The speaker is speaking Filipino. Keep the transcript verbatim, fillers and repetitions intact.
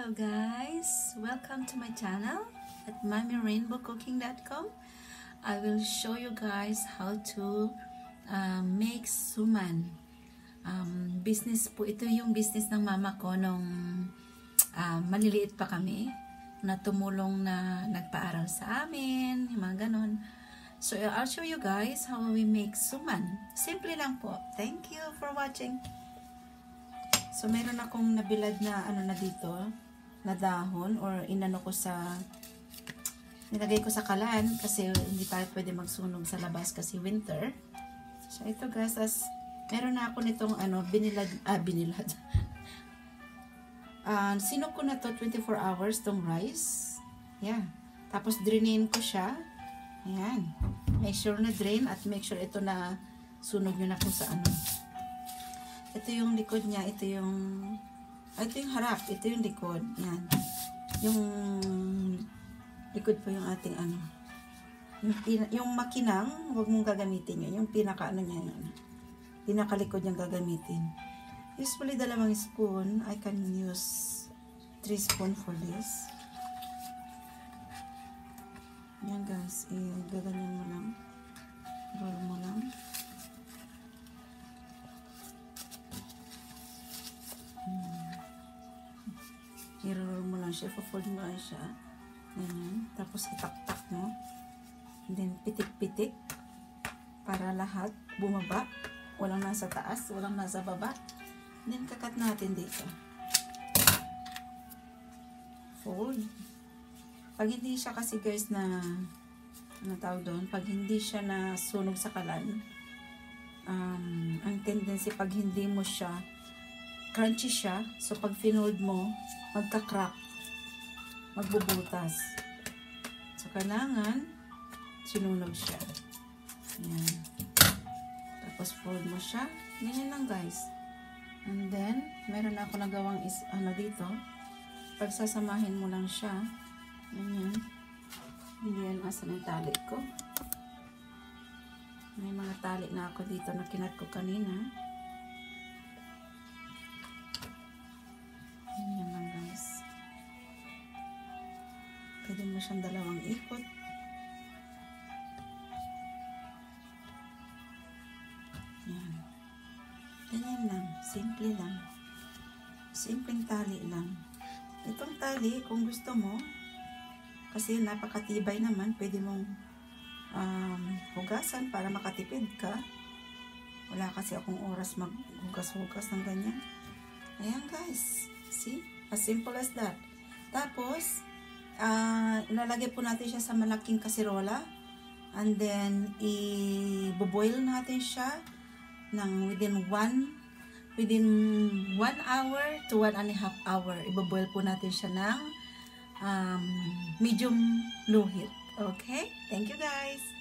Hello guys, welcome to my channel at mommy rainbow cooking dot com. I will show you guys how to uh, make suman. Um, business po, ito yung business ng mama ko nung uh, maliliit pa kami, na tumulong na nagpaaral sa amin, yung mga ganon. So I'll show you guys how we make suman. Simple lang po. Thank you for watching. So, meron akong nabilad na ano na dito, na dahon, or inano ko sa, nilagay ko sa kalan, kasi hindi tayo pwede magsunog sa labas kasi winter. So, ito guys, as, meron na ako nitong ano, binilad, ah, binilad. uh, sinok ko na to twenty-four hours, tong rice. Yeah. Tapos, drainin ko siya. Ayan. Make sure na drain at make sure ito na sunog nyo na kung sa ano. Ito yung likod niya, ito yung, ah, ito yung harap, ito yung likod, yan. Yung likod po yung ating ano, yung, yung makinang, huwag mong gagamitin yun, yung pinaka ano niya yun, pinakalikod niyang gagamitin. Usually dalawang spoon, I can use three spoon for this. Yan guys, i-gaganyan mo lang, roll mo lang. I-roll mo lang siya, fold mo lang siya. Ganyan. Tapos itaktak mo. And then pitik-pitik para lahat bumaba. Walang nasa taas, walang nasa baba. And then kakat natin dito. Fold. Pag hindi siya kasi guys na ano tawag doon, pag hindi siya na sunog sa kalan, um, ang tendency pag hindi mo siya crunchy siya, so pag finold mo, magka-crack, magbubutas. So, kailangan sinunog siya. Ayan. Tapos, fold mo siya. Ganyan lang, guys. And then, meron na ako nagawang is, ano dito. Pagsasamahin mo lang siya. Ganyan. Hindi yan asan ang tali ko. May mga tali na ako dito na kinat ko kanina. Yan lang guys. Pwede mo siyang dalawang ikot. Yan. Ganyan lang. Simple lang. Simpleng tali lang. Itong tali, kung gusto mo, kasi napakatibay naman, pwede mong um, hugasan para makatipid ka. Wala kasi akong oras maghugas-hugas ng ganyan. Ayan guys. See? As simple as that. Tapos, uh, ilalagay po natin siya sa malaking kasirola. And then, i-boil natin siya ng within one, within one hour to one and a half hour. I-boil po natin siya ng um, medium low heat. Okay? Thank you guys!